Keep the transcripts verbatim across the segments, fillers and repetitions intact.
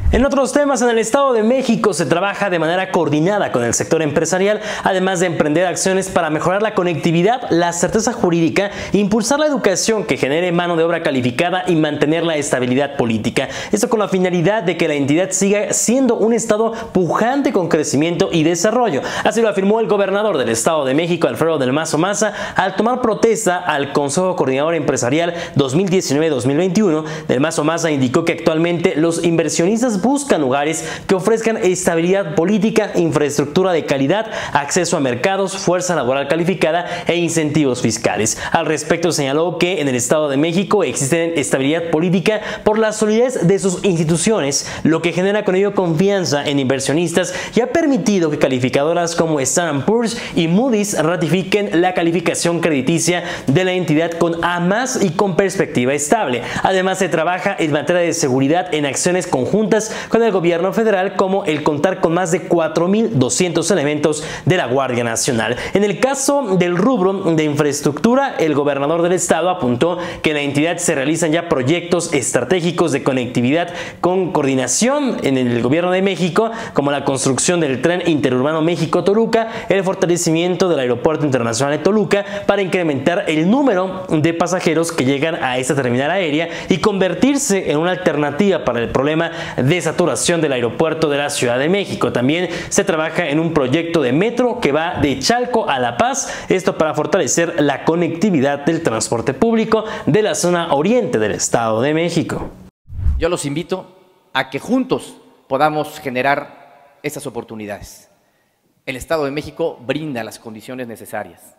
En otros temas, en el Estado de México se trabaja de manera coordinada con el sector empresarial, además de emprender acciones para mejorar la conectividad, la certeza jurídica, impulsar la educación que genere mano de obra calificada y mantener la estabilidad política. Esto con la finalidad de que la entidad siga siendo un estado pujante con crecimiento y desarrollo. Así lo afirmó el gobernador del Estado de México, Alfredo del Mazo Maza, al tomar protesta al Consejo Coordinador Empresarial dos mil diecinueve dos mil veintiuno. Del Mazo Maza indicó que actualmente los inversionistas buscan lugares que ofrezcan estabilidad política, infraestructura de calidad, acceso a mercados, fuerza laboral calificada e incentivos fiscales. Al respecto señaló que en el Estado de México existe estabilidad política por la solidez de sus instituciones, lo que genera con ello confianza en inversionistas y ha permitido que calificadoras como Standard and Poor's y Moody's ratifiquen la calificación crediticia de la entidad con A más y con perspectiva estable. Además se trabaja en materia de seguridad en acciones conjuntas con el gobierno federal, como el contar con más de cuatro mil doscientos elementos de la Guardia Nacional. En el caso del rubro de infraestructura, el gobernador del estado apuntó que en la entidad se realizan ya proyectos estratégicos de conectividad con coordinación en el gobierno de México, como la construcción del tren interurbano México-Toluca, el fortalecimiento del aeropuerto internacional de Toluca para incrementar el número de pasajeros que llegan a esta terminal aérea y convertirse en una alternativa para el problema de saturación del aeropuerto de la Ciudad de México. También se trabaja en un proyecto de metro que va de Chalco a La Paz, esto para fortalecer la conectividad del transporte público de la zona oriente del Estado de México. Yo los invito a que juntos podamos generar esas oportunidades. El Estado de México brinda las condiciones necesarias.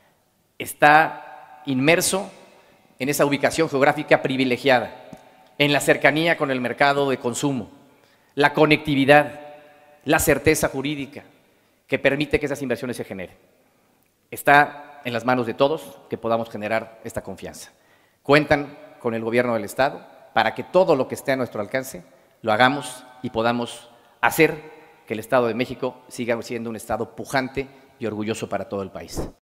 Está inmerso en esa ubicación geográfica privilegiada, en la cercanía con el mercado de consumo, la conectividad, la certeza jurídica que permite que esas inversiones se generen. Está en las manos de todos que podamos generar esta confianza. Cuentan con el gobierno del Estado para que todo lo que esté a nuestro alcance lo hagamos y podamos hacer que el Estado de México siga siendo un Estado pujante y orgulloso para todo el país.